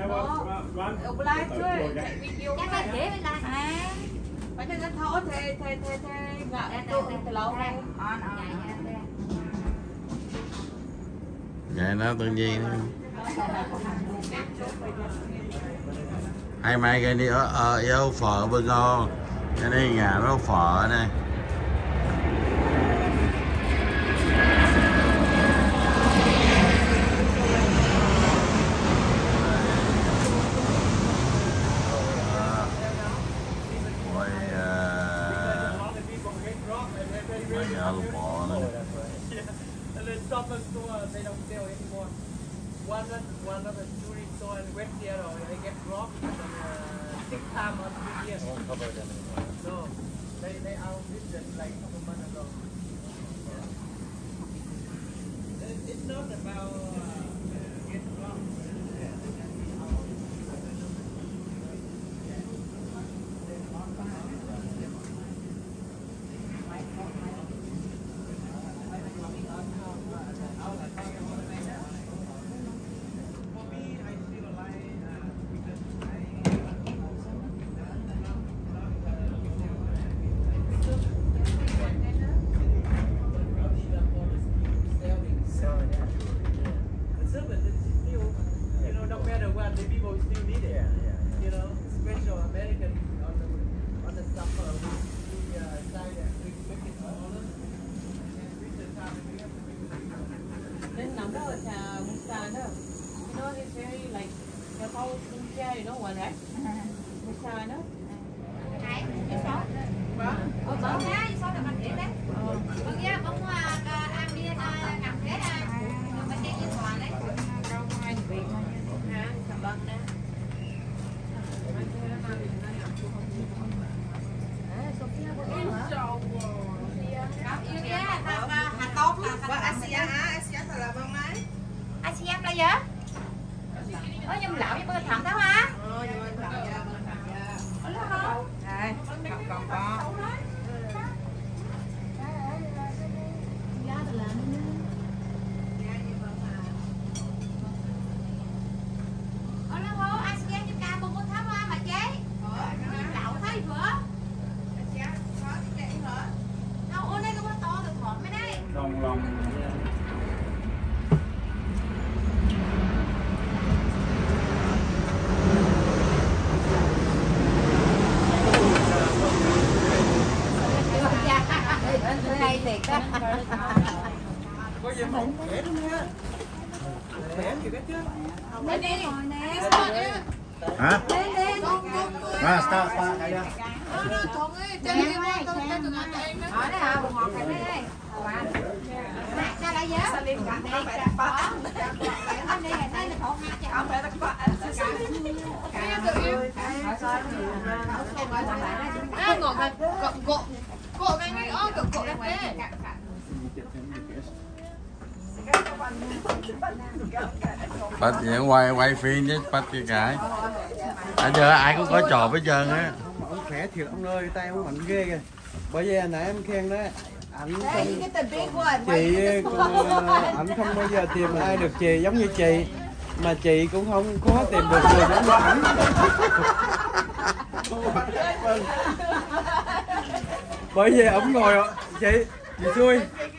Obliged thôi, chạy video chắc là dễ với lại phải cho nó thó thế ngại tụ từ lâu đây vậy nó tự nhiên hay mai cái đi ở phở bơ ngô cái này nhà nó phở này One of the tourist store in West Seattle, they get robbed 6 times on 3 years. Won't cover them anymore. No, they are business like a couple months ago. It's not about get robbed. hả? Và stop đây đó. Bách vậy quay phim với Bách kia cái. Ở giờ ai cũng có trò hết trơn á. Ông khỏe thiệt ông ơi, tay ông mạnh ghê kìa. Bởi vì hồi nãy em khen đó, ảnh không bao giờ tìm ai được chị giống như chị, mà chị cũng không có tìm được người giống như ảnh. Bởi vì ông ngồi chị xui.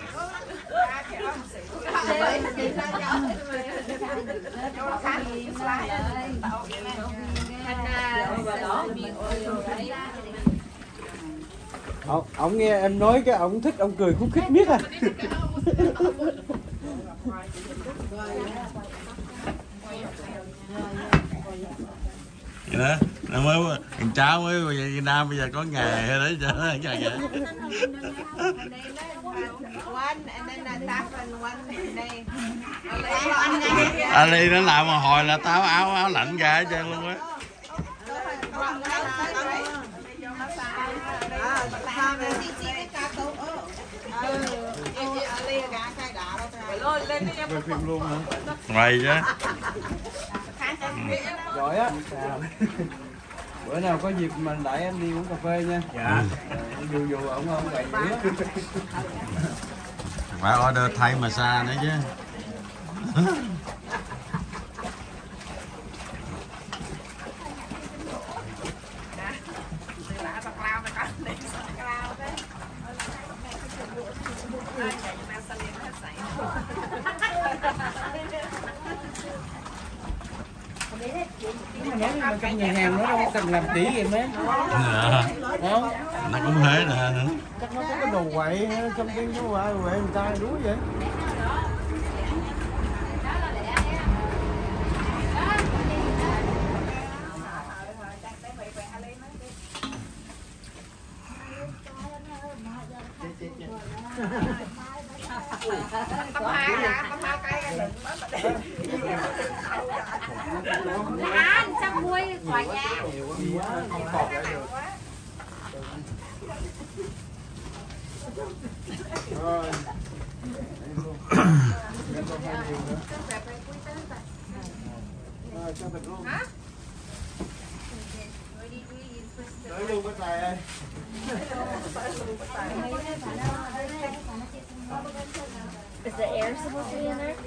Ông nghe em nói cái ông thích, ông cười khúc khích biết à. Vậy đó, nó mới thằng cháu mới Việt Nam bây giờ có nghề đấy chứ nghề. Ali nó làm mà hồi là táo áo lạnh ra hết trơn luôn á. Quay phim luôn hả? Mày chứ. Giỏi á. Bữa nào có dịp mình đẩy em đi uống cà phê nha. Dạ. Dù ông không vậy dữ. Phải order thay massage nữa chứ. sao trong nhà hàng nó đâu có cần làm kỹ vậy mấy. Không? Nó cũng thế nè. Chắc nó có cái đồ quậy trong cái quậy người ta đuối vậy. Anh sắp muối khỏi nhà. Rồi. Rồi cho thịt luôn. Hả? Tới luôn cái tài ơi. Is the air supposed to be in there?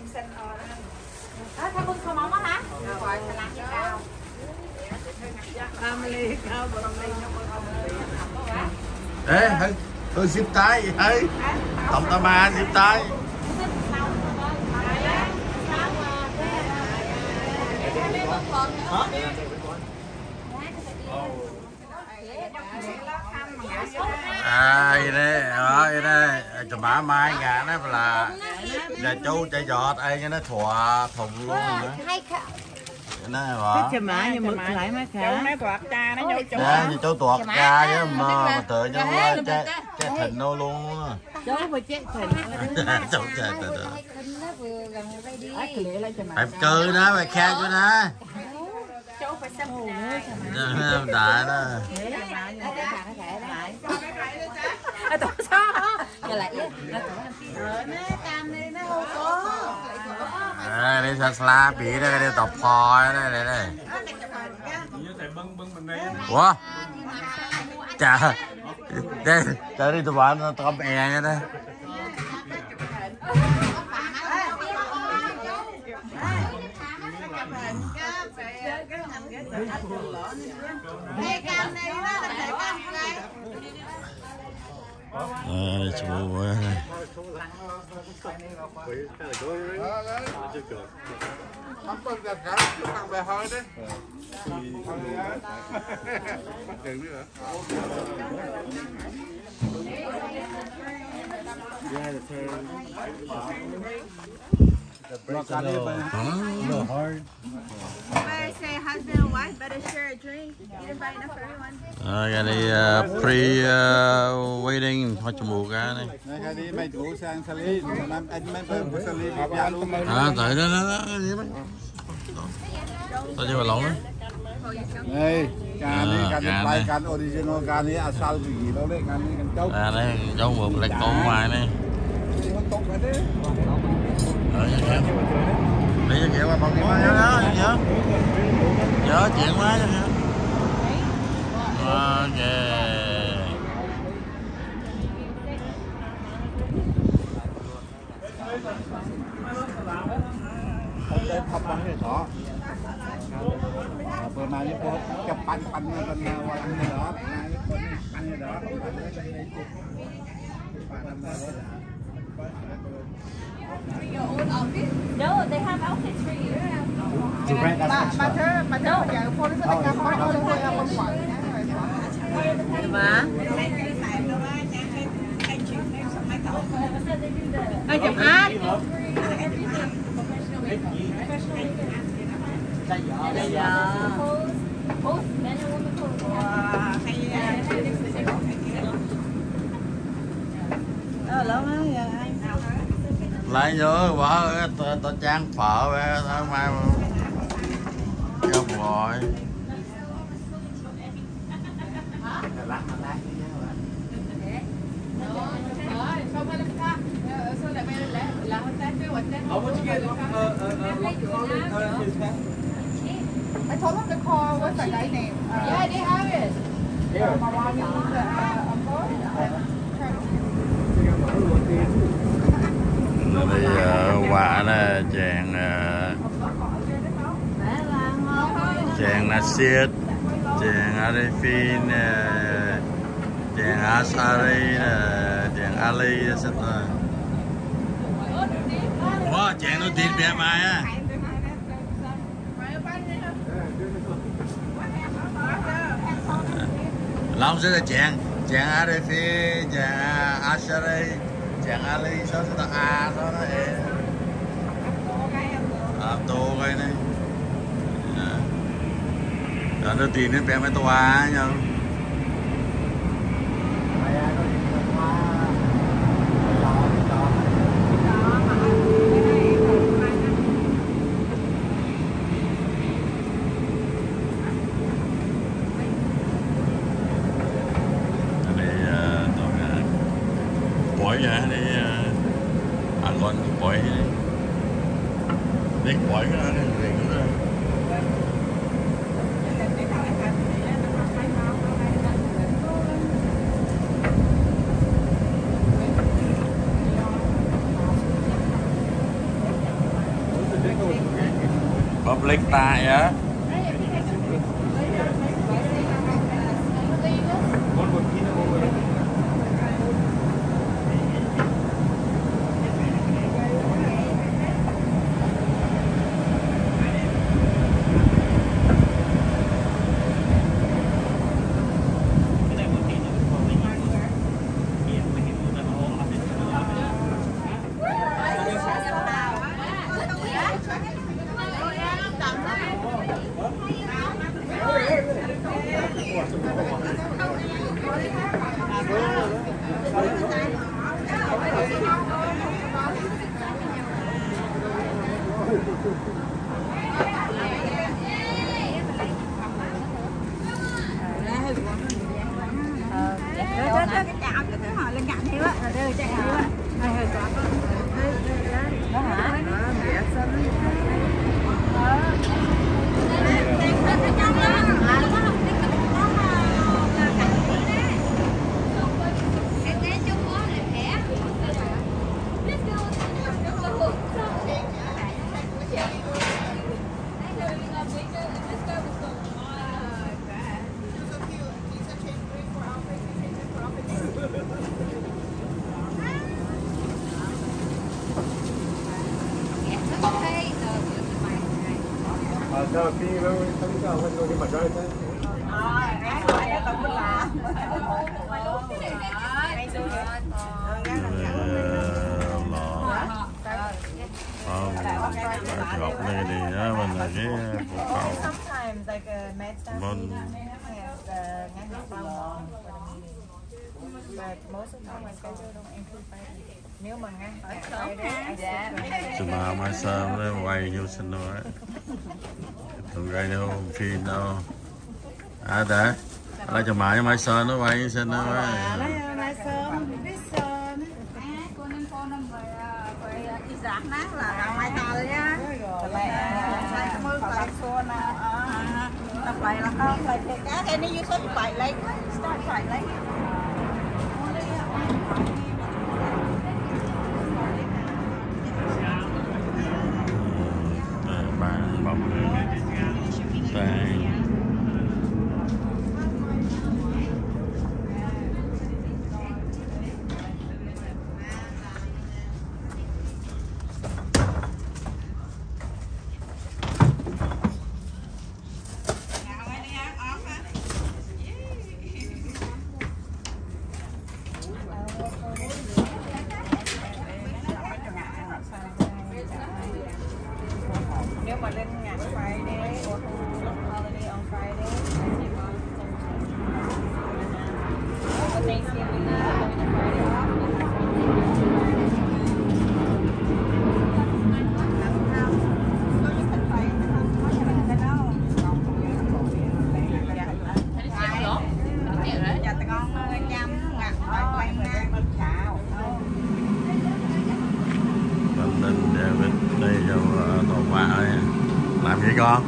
Tha bưng kho móng á hả? Rồi, xà lách với cao. Ê, tôi zip tay vậy. Tổng ta ma zip tay. Vậy đây, đây, cho bà mai gà nó là chú chạy giọt ai cho nó thua thùng luôn nữa. Nó bỏ. Cái má như mực lại má khá. Nó tuột cha nó vô chỗ. Dạ, thì chú tuột ra chứ mà tự nhiên cái thịnh nó luôn á. Chú phải chết thịnh. Chú chết thịnh. Phải cư đó, phải khen cho nó. Chú phải xăm Đại đó. Tổ sao hả? Giờ lại Đây xa bị đây, đây tập phò đây, đây, đây. Ủa? Chà. Đây, tới đi tụi bạn tôm è nha đây. Chú ơi. Say husband and wife better share a drink. You invite enough for everyone. Cái này pre-wedding thôi cho mùa cá này. Cái đi mấy chú sang Sali, anh mấy bữa Sali gặp luôn. Tại đó gì mấy. Tao chưa mà lộn đó. Đây, can original can này asal gì đó đấy, can này can châu. Đây châu một lại con ngoài này. Đi cho kẹo qua phòng má nhớ chuyện má cho nhớ. Ok. Lên thăm bằng cái đó. Bữa nay cái phố chụp bánh bên qua ăn cái đó, ăn cái đó. No, they have outfits for you. Bà thơ giờ phone nó sẽ có nói thôi không phải. Mà. Ai chụp hát. Both men and women clothes. Lại nhớ bỏ tao trang phở về tao mai không gọi. I told them to call what's that guy's name? Yeah, they have it. Thì quả là chèn nasiet, chèn arifin, chèn asari, chèn ali etc. Wow, chèn nó thịt bè mai á. Long sẽ là chàng ở đây phía chàng Asari chàng Ali số ta A số đó tô cái này nó tiền nó bé mấy toa nhau bỏi ra để con bỏi đi bỏi cái đó thì cũng public tại á Đầu tiên nó không có mình cái mặt rồi thế. Gọt này thì đó mình là cái cột cầu. Nếu mà ngăn Chứ mà mai sớm nó quay vô xin đâu á. Tụi gây đâu phim đâu. À để lấy cho mai sớm nó quay xin đâu á. mai sớm biết sớm cô nên cô năm rồi đi giảng nát là mai to rồi nhá. Lại cảm ơn lại cô nào tập lại là không lại cá cái này dưới số phải lấy start phải lấy Bạn bọc tay nếu mà lên ngày Friday or holiday on Friday Thanksgiving đây vô tàu hỏa đây làm gì con?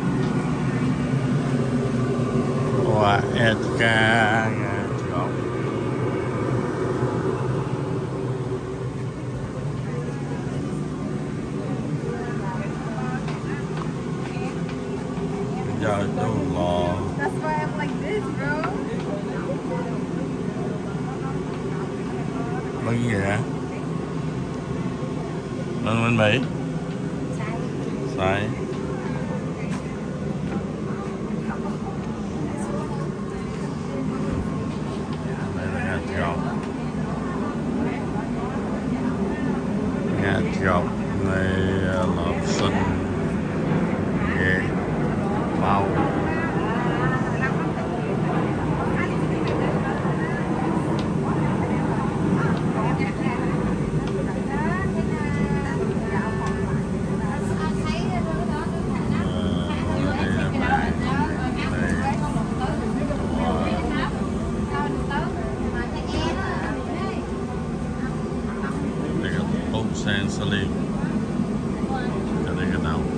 Wow, Edgar giờ tôi lò. That's why I'm like this, bro. Cái gì vậy? Bên Mỹ. Sai. Nhà chọc này lọt xinh ghê màu. San Salim cho đây cái nào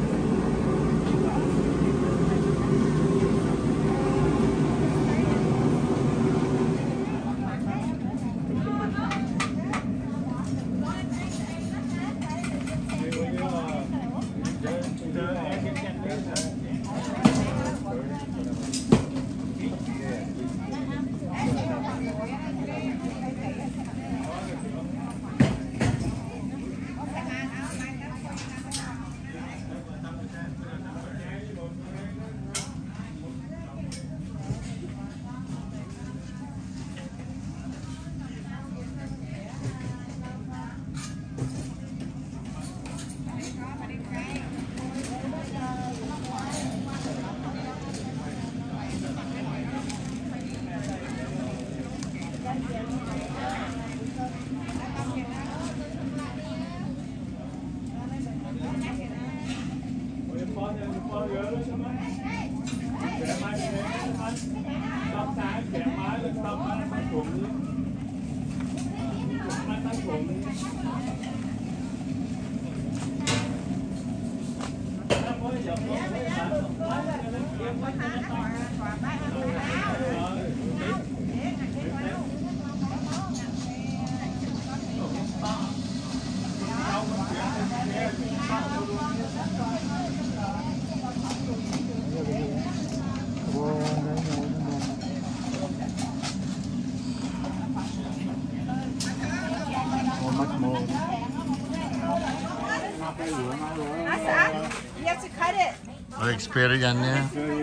experience nha.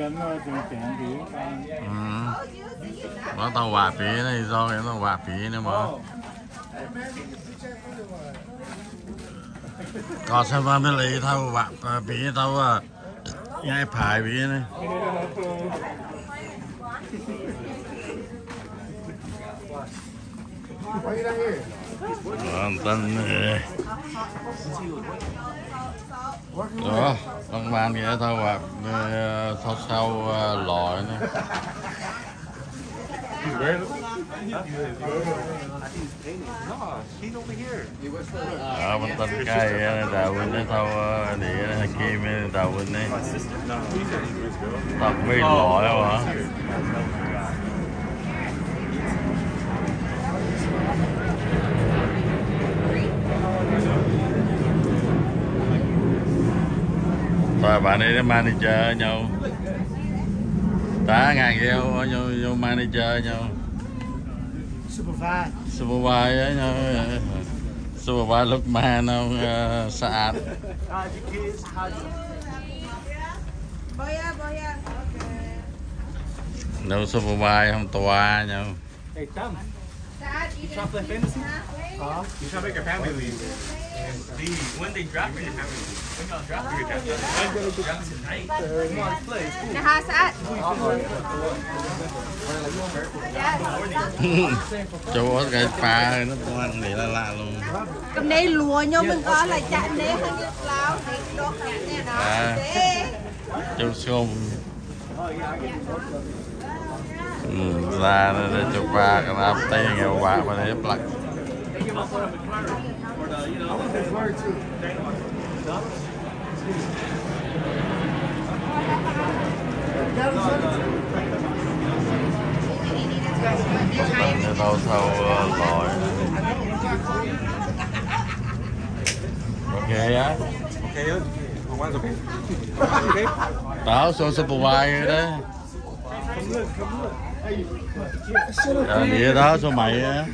Nó tao hòa phí này do cái nó hòa phí nữa mà. Có sao mà mới lấy tao hòa phí tao ngay phải phí này. Tân này. Đó, con ban kia tao hoặc sau lòi nữa. Ở bên tân cây đào quên đấy tao địa kim đào quên đấy. Tao mới lòi hả? Rồi bạn ấy manager nhau. Tá ngàn kêu vô manager nhau. Supervise nhau. Supervise lúc mà nó sạch. Đâu supervise không tòa nhau. Hey Tom, you try to play fantasy? You try to make your family leave. When they drop you, your family leave. When y'all drop you, your family leave. Drop tonight. Come on, let's play. It's cool. Nah, Saad. Chú có cái pha nó toan để lạ luôn. Cái này lúa nhau mình có là chặn đấy hơn như lao thì đốt nè đó. Chú xôm. Ra để cho pha cái áp tay nghèo bạc mà để plug. Đâu thâu lòi. Ok á. Okay, one's okay. Okay. Đó số supervise đấy. Vậy đó số mày á.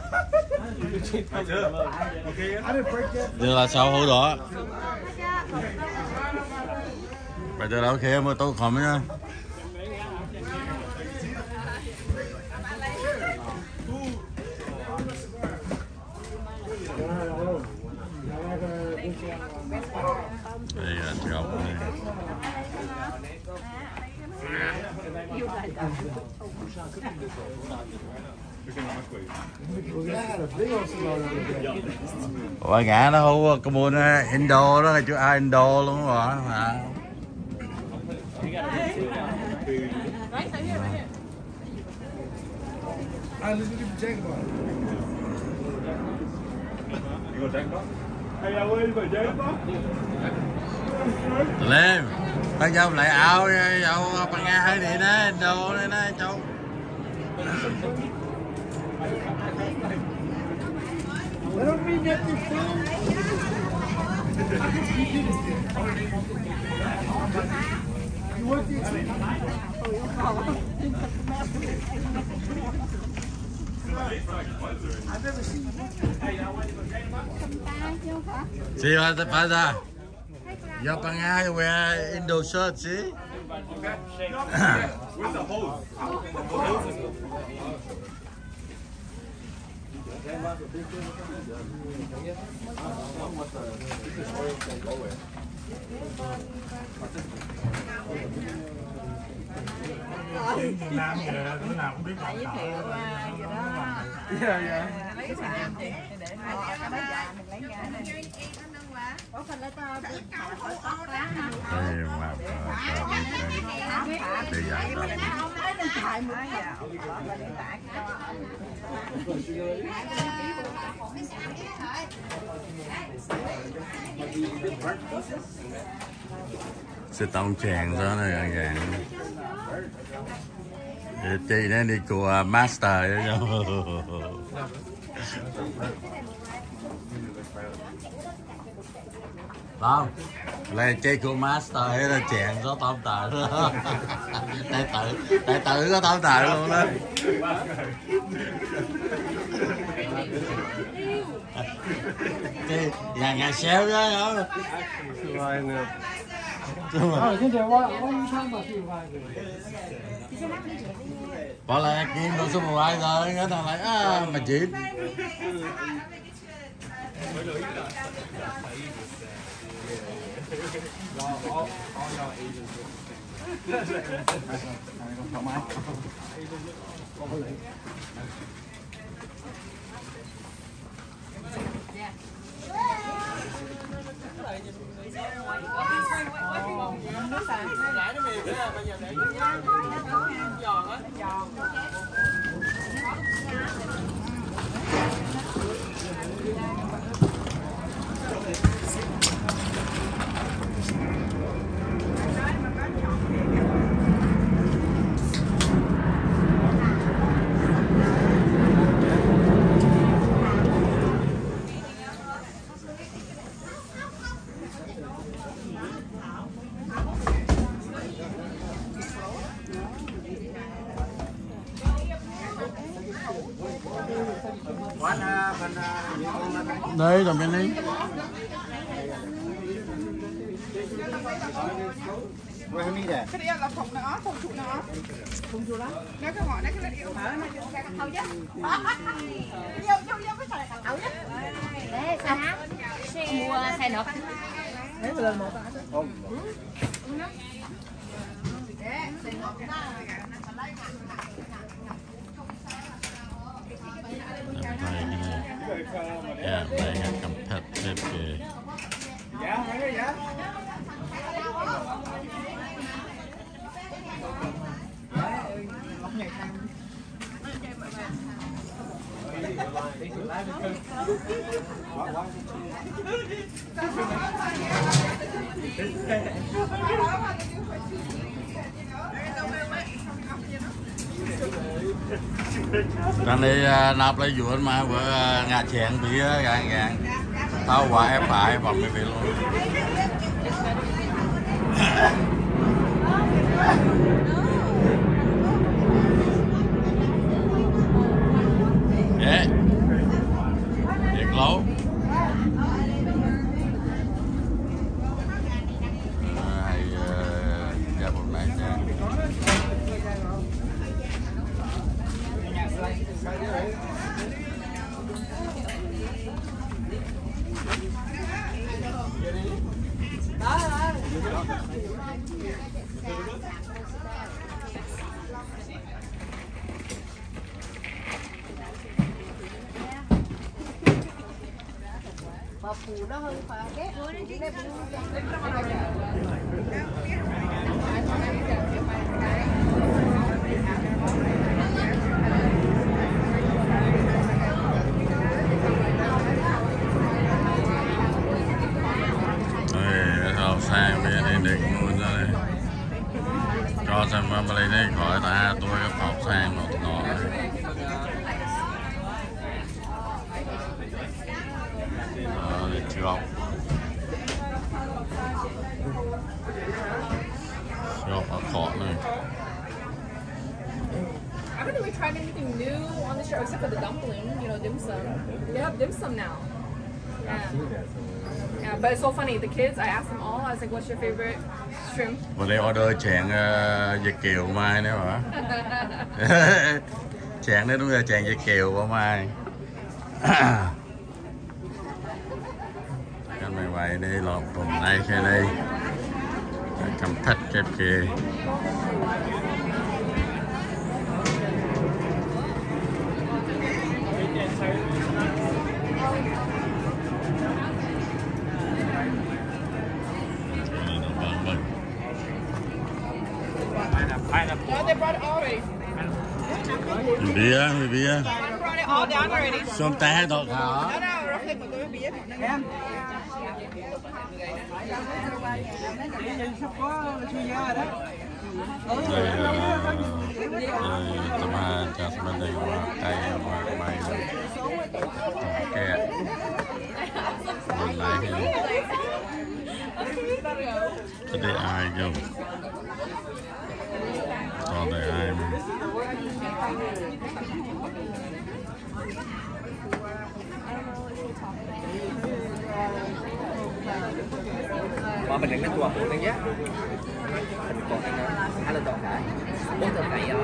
Đây là sao hữu đó. Bây giờ là ok mà tôi không nhá. Đây là trộn này. Ủa ngã nó hú có mua nó Indo đó là chú A Indo luôn rồi hả? Lên tao dâu lại áo dâu bằng Nga hơi đi nè Indo đây nè cháu. See what the father? Yo pangai wear Indo shirt, see? Where's the hose? Nam giờ đứa nào cũng biết giới thiệu vậy đó. Lấy xàm chị để họ cái đó dài mình lấy ra đây. Có phần lấy to để mà để dài đó. Sẽ tông chèn đó này gọn gàng. Chị nó đi của master đó không? Là chơi của master ấy là chèn có tóm tờ đó. Đại tử có tóm tờ luôn đó. Nhà xéo đó không? Bỏ lại kiếm đồ số 1 rồi, cái thằng lại mà chị. Đây là bên đây. cái này là phòng nó, phòng chủ nó. Phòng chủ đó. Nó cái ngọn nó cái yêu hở nó cho cái thau chứ. Vô cái xài thau chứ. Đấy, sao hả? Mua xe nộp. Đấy một lần một ạ. Đây là competitive. Đang đi nạp lấy vườn mà vừa ngà chèn bị gàng gàng tao quả ép phải vòng bị luôn. Dạ thiệt lố. Hay ra một này nha. Bà phù nó hơn phải ghét. Học sang bên đây đỉnh luôn ra đây cho xem mà lấy đây khỏi ta tôi học sang một nó để chọc ở cọ này. I haven't really tried anything new on the show except for the dumpling, you know, dim sum. They have dim sum now. Yeah, but it's so funny. The kids, I asked them all. I was like, "What's your favorite shrimp?" Vừa đây order chén Việt kiều mai nữa hả? Chén đấy đúng rồi, chén Việt kiều của mai. Cái này vậy đây lọt tuần nay cái đây cầm thắt kẹp kì. No, they brought it already. Bia. One brought it all down already. Xôm té thôi hả? No, roughly một đôi bia. Em sắp có suy gia đó. Đây tầm hai cho bên đây cây mà mày kẹt lại cái đây ai không còn đây ai mà mà mình đừng có chùa phụ nhé. Mình còn hai lần toàn cả 4 tuần này đó.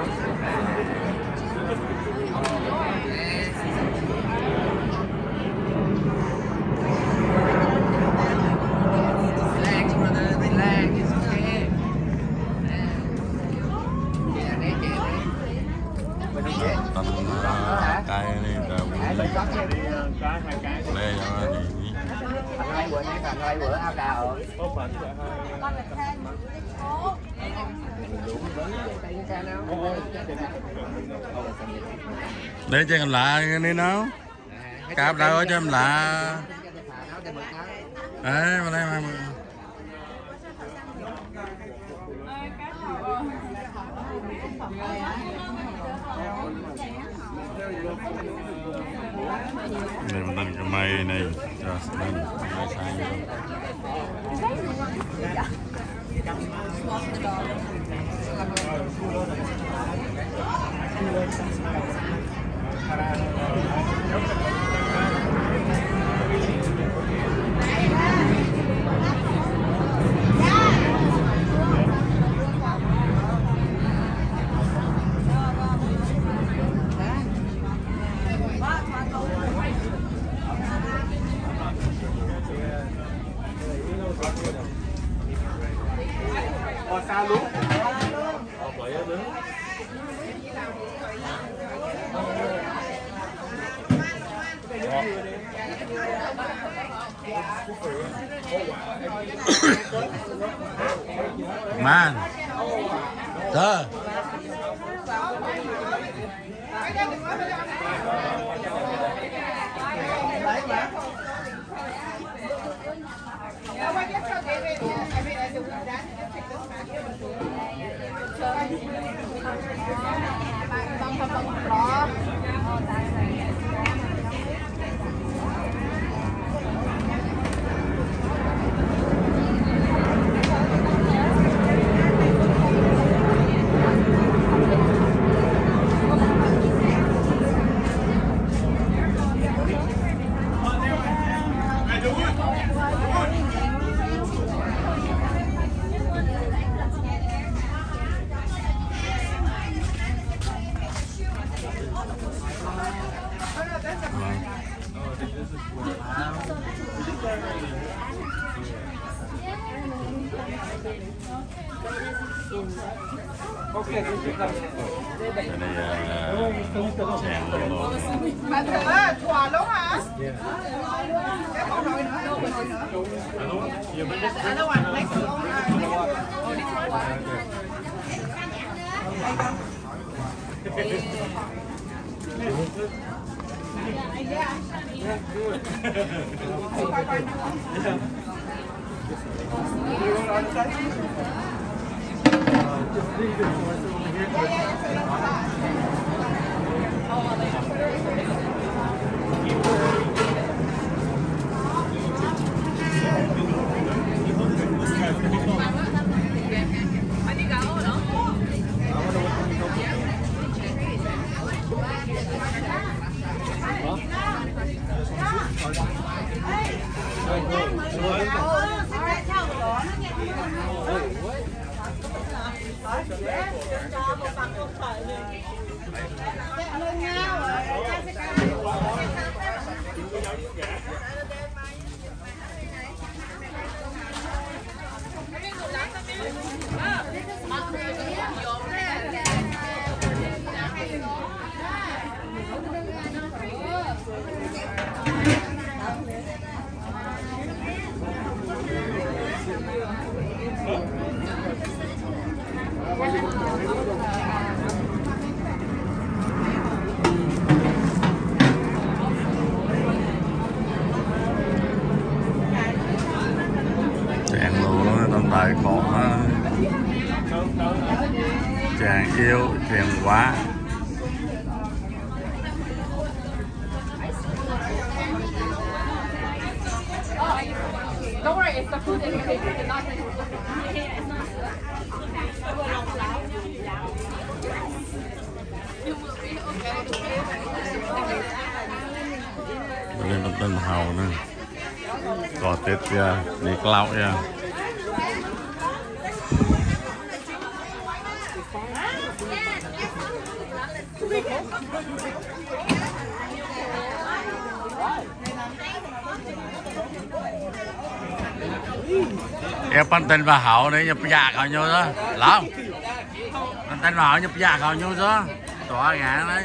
cái này là lấy cái đây cho thì hai bữa nay còn 2 bữa ao cà rồi. để cho em lạ cái này nào cạp đâu cho em lạ đấy mà đây mà đây mình đánh cái máy này cho mình máy xài Sao luôn? Man, sir. Ok, tôi chỉ cần Chèn luôn. Mà thử thỏa đúng hả? ngồi nữa. Another one, next one. Chàng luôn đó, tông tại còn đó. Chàng yêu, chàng quá. Don't worry, it's the food that you take. It's not the Lên tông tên hầu nữa. Có tết ra, đi clau ra. Em pan tên bà hậu này nhập dạ khỏi nhau đó, lắm. Pan tên bà hậu nhập dạ khỏi nhau đó, tỏa ngạn đấy.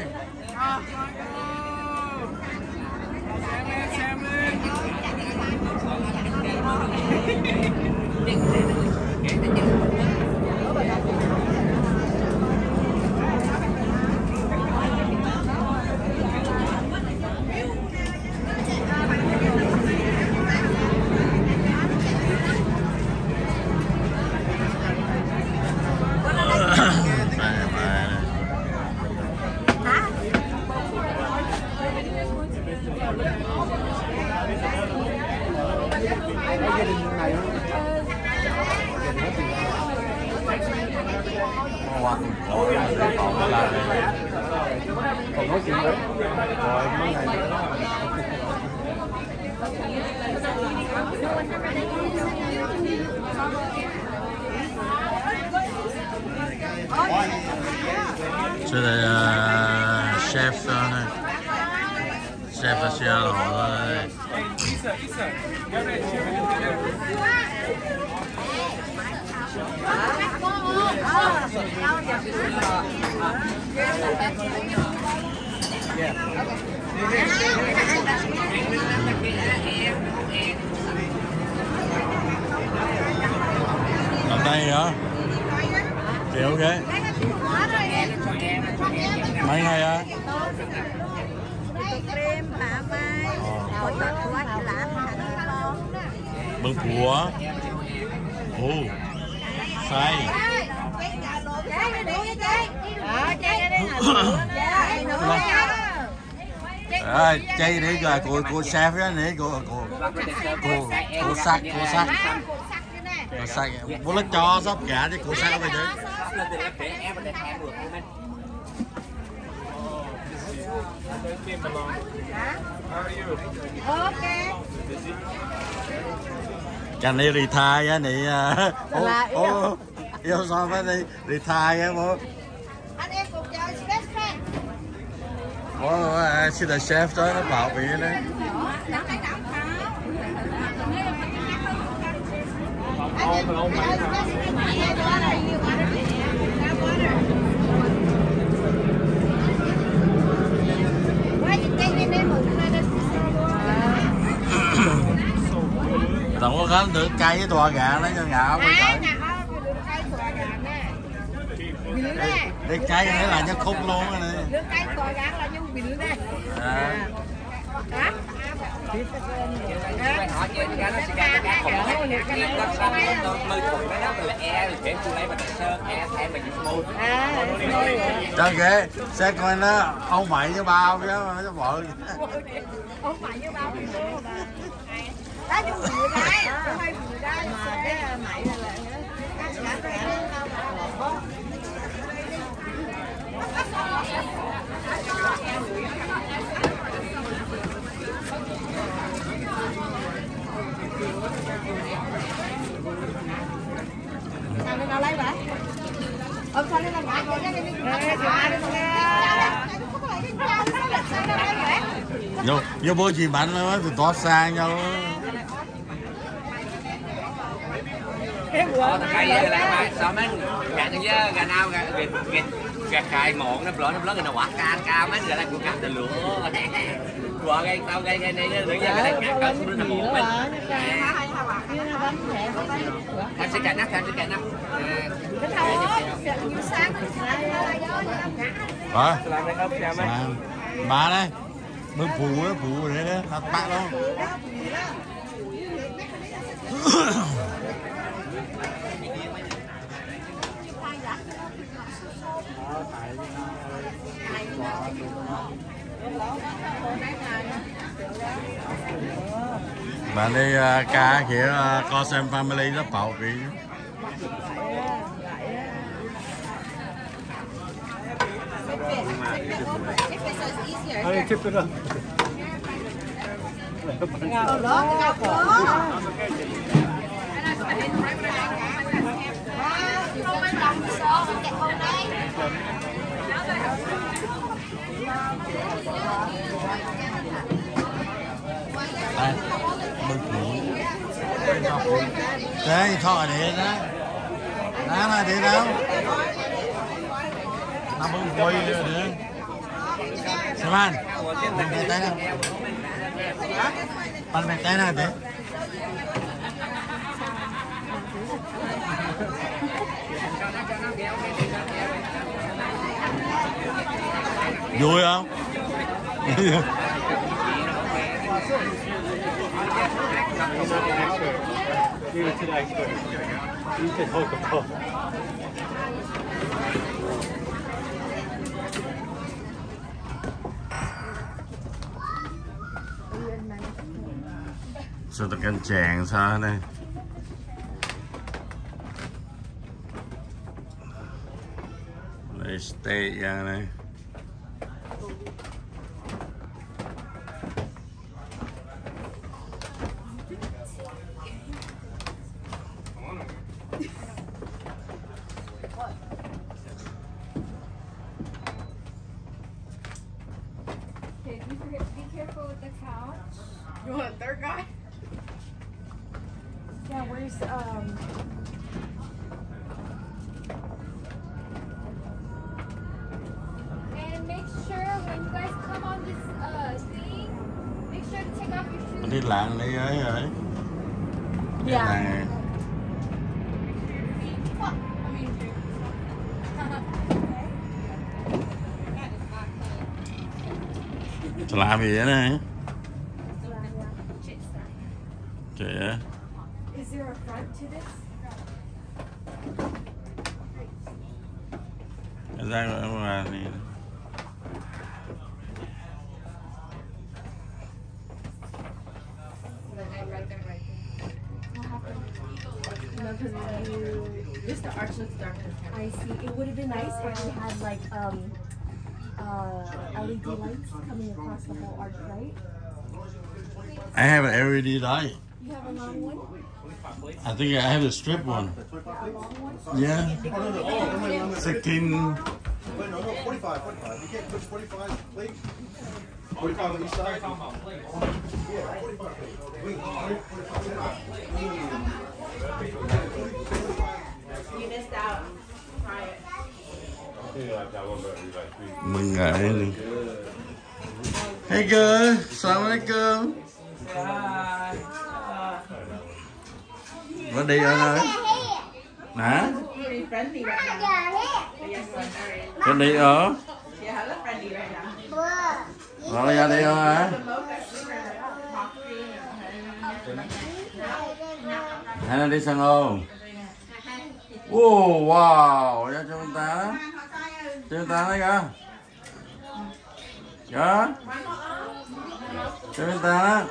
Còn nói chuyện đấy. Rồi mấy ngày Chứ đây chef này. Chef ở xe lò đây. Ở đây hả? Thì ok. Mấy ngày á? Bưng phúa. Ồ. Say. Chay đấy rồi cô chef đó này cô sắc bố nó cho sắp cả chứ cô sắc bây giờ cái này retire á này yêu sao phải đi retire á bố anh em cùng chơi best friend. Bố xin là chef tới nó bảo vệ đấy. Đâu có khánh được cây với tòa gà lấy cho ngạo bây giờ. Đi cây này là nó khúc luôn rồi nè. Nước cây tòa gà là như bình đây. Hả? Họ chơi cái nó sẽ ra cái khủng nó xong nó lơi khủng cái đó là e thì để tôi lấy mà sơn e thêm mà những môn. Trời kìa, xe coi nó ông mày với bao chứ mà nó vợ. Ông mày với bao thì đó mà. Đó chung vừa đây, hai vừa đây mà cái mày là sao nó lấy vậy? Sao nó làm vô bố chị bạn nó từ to xa nhau. Cái gì là sao mấy gà như gà nào gà cài mộn nó lớn nó quạt cao mấy gà này của cắt từ lửa qua cái tao cái này nữa giờ cái này cắt cao xuống nó mộn mấy em sẽ cài nắp bà đây bưng phụ đấy đó thật bạc luôn. Bạn đi ca kiểu co xem family nó bạo vị. How do you tip it up? Đây, bưng phụ. Đây, thọ để đó. Đó là để đâu? Nó bưng quay nữa. Xem anh, bưng cái tay nào. Bưng cái tay nào thế? Vui không? Give it to the expert. You can hold the phone. Sao tao canh chàng sao đây? Đây steak ra đây. You want a third guy? Yeah, where's And make sure when you guys come on this thing, make sure to take off your shoes. Mình đi lạng đi ấy rồi. Yeah. Sao làm gì vậy này? Chị á. Is there a front to this? Ra rồi mà đi. Just the arch looks darker. I see. It would have been nice if we had like LED lights coming across the whole arch, right? I have an LED light. You have a long one? I think I have a strip one. Yeah. 16. No, 45. You can't push 45, please. 45 on each side. Yeah, 45. You missed out. Try it. Mừng ngại luôn. Hey girl, Assalamualaikum. Ready or no? Hả? Really friendly right now. Yes, sorry. Ready or? Yeah, I look friendly right now. Rồi ra đi hả? Hay là đi sang ô? Wow, ra cho người ta. Cho người ta đấy kìa. Kìa. Cho người ta.